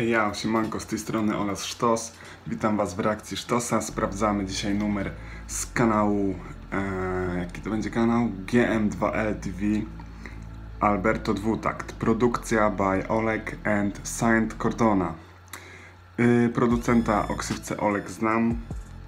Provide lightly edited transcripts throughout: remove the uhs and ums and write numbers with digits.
Ja, siemanko, z tej strony Olas Sztos. Witam Was w reakcji Sztosa. Sprawdzamy dzisiaj numer z kanału, jaki to będzie kanał? GM2L TV Alberto Dwutakt. Produkcja by Oleg and Saint Cordona. Producenta o ksywce Oleg znam.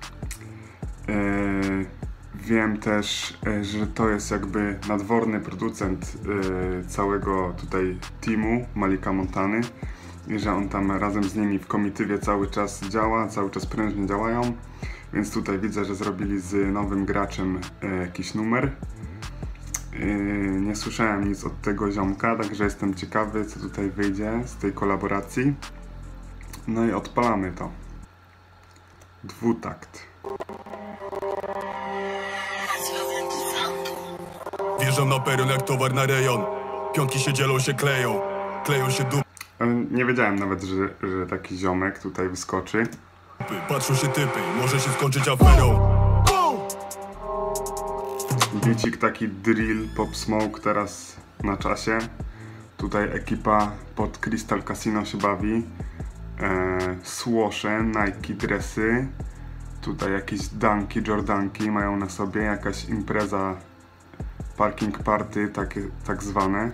Wiem też, że to jest jakby nadworny producent całego tutaj teamu Malika Montany i że on tam razem z nimi w komitywie cały czas działa, cały czas prężnie działają, więc tutaj widzę, że zrobili z nowym graczem jakiś numer. Nie słyszałem nic od tego ziomka, także jestem ciekawy, co tutaj wyjdzie z tej kolaboracji. No i odpalamy to. Dwutakt. Wjeżdżam na peron jak towar na rejon. Piątki się dzielą, się kleją. Kleją się dupy. Nie wiedziałem nawet, że taki ziomek tutaj wyskoczy. Patrzą się typy, może się skończyć aferą. Bicik taki drill, Pop Smoke teraz na czasie. Tutaj ekipa pod Crystal Casino się bawi. Słosze, Nike dresy. Tutaj jakieś Dunki, Jordanki mają na sobie. Jakaś impreza, parking party, takie tak zwane.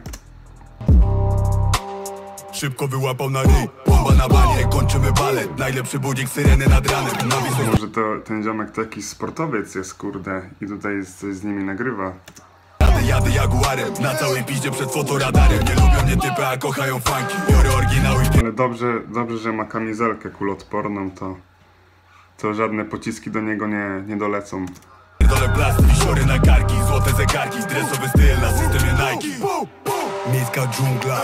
Szybko wyłapał na ryj, bomba na banie, kończymy balet. Najlepszy budzik, syreny nad ranem. Może to ten ziomek to jakiś sportowiec jest, kurde, i tutaj coś z nimi nagrywa. Jadę jaguarem, na całej piździe przed fotoradarem. Nie lubią mnie typy, a kochają funky. Biorę oryginały. Ale dobrze, że ma kamizelkę kuloodporną, to żadne pociski do niego nie dolecą. Dole plasty, wisiory na karki, złote zegarki, dresowy styl na systemie Nike. Miejska dżungla.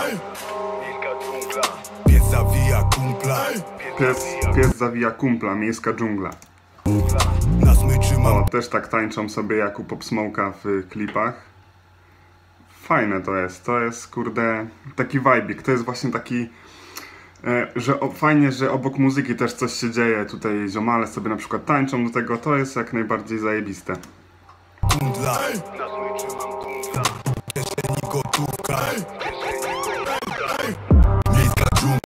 Pies zawija kumpla. Pies zawija kumpla, miejska dżungla. Na smyczy mam. O, też tak tańczą sobie jak u Pop Smoke'a w klipach. Fajne to jest kurde taki vibe'ik, to jest właśnie taki, że fajnie, że obok muzyki też coś się dzieje, tutaj ziomale sobie na przykład tańczą do tego, to jest jak najbardziej zajebiste. Kundla. Na smyczy mam kundla. Kieszeni gotówka. Miejska dżungla.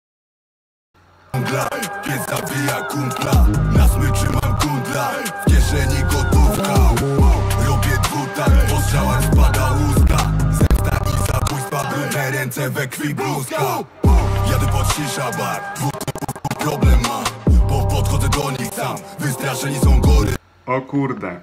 Pies zawija kumpla. Na smyczy mam kundla. W kieszeni gotówka. Robię dwutakt, po strzałach spada łuska. Zemsta i zabójstwa, brudne ręce we krwi bluzka. Jadę pod shisha bar, problem ma. Bo podchodzę do nich sam, wystraszeni są góry. O kurde.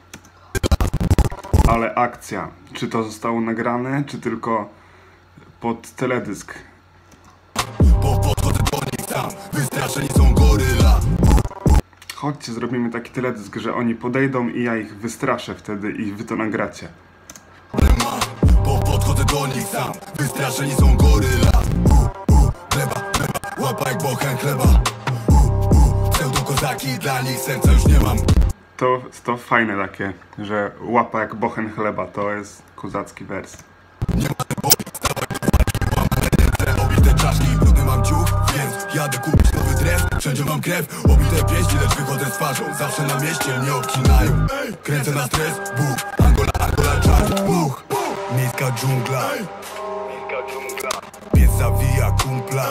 Ale akcja. Czy to zostało nagrane, czy tylko pod teledysk? Bo podchodzę do nich sam, wystraszeni są goryla. Chodźcie, zrobimy taki teledysk, że oni podejdą i ja ich wystraszę wtedy i wy to nagracie. Bo podchodzę do nich sam, wystraszeni są goryla. Chleba, łapa jak bochen chleba. Pseudo-kozaki, dla nich serca już nie mam. To fajne takie, że łapa jak bochen chleba, to jest kozacki wers. Nie ma ten boi, stawaj do walki, mam ręce, obite czaszki, brudny mam ciuch, więc jadę kupić nowy dres. Wszędzie mam krew, obite pięści, lecz wychodzę z twarzą. Zawsze na mieście mnie obcinają. Kręcę na stres, buch, Angola, czar, buch. Miejska dżungla. Pies zawija kumpla.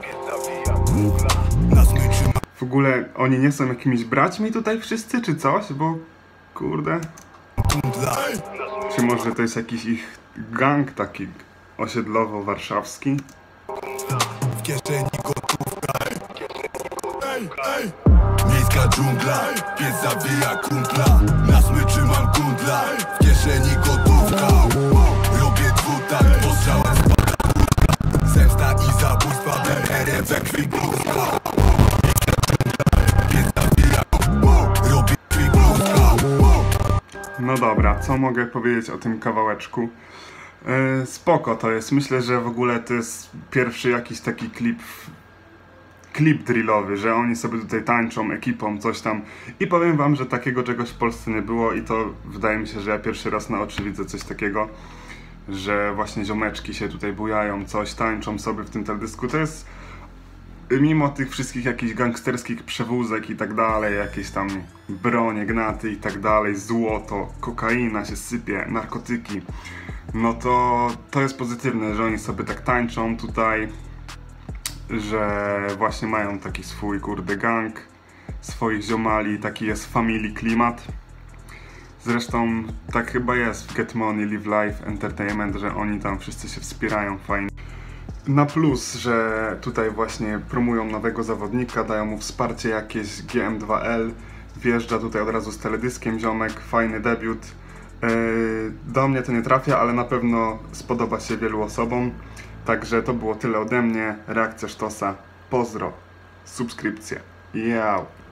Na smyczy mam. W ogóle oni nie są jakimiś braćmi tutaj wszyscy, czy coś? Bo kurde. Kundla. Czy może to jest jakiś ich gang taki osiedlowo-warszawski? W kieszeni gotówka. Miejska dżungla. Pies zawija kumpla. Na smyczy mam kundla. W kieszeni gotówka. Robię dwutakt, po strzałach spada łuska. Zemsta i zabójstwa, BR we krwi bluzka. Pies zawija kumpla. Robię krwi bluzka. No dobra, co mogę powiedzieć o tym kawałeczku? Spoko to jest, myślę, że w ogóle to jest pierwszy jakiś taki klip drillowy, że oni sobie tutaj tańczą ekipą, coś tam. I powiem wam, że takiego czegoś w Polsce nie było i to wydaje mi się, że ja pierwszy raz na oczy widzę coś takiego, że właśnie ziomeczki się tutaj bujają, coś tańczą sobie w tym teledysku. To jest, mimo tych wszystkich jakichś gangsterskich przewózek i tak dalej, jakieś tam bronie, gnaty i tak dalej, złoto, kokaina się sypie, narkotyki, no to jest pozytywne, że oni sobie tak tańczą tutaj. że właśnie mają taki swój kurde gang, swoich ziomali, taki jest family klimat. Zresztą tak chyba jest w Get Money, Live Life Entertainment, że oni tam wszyscy się wspierają fajnie. Na plus, że tutaj właśnie promują nowego zawodnika, dają mu wsparcie jakieś GM2L, wjeżdża tutaj od razu z teledyskiem ziomek, fajny debiut. Do mnie to nie trafia, ale na pewno spodoba się wielu osobom. Także to było tyle ode mnie, reakcja sztosa, pozdro, subskrypcje, jau!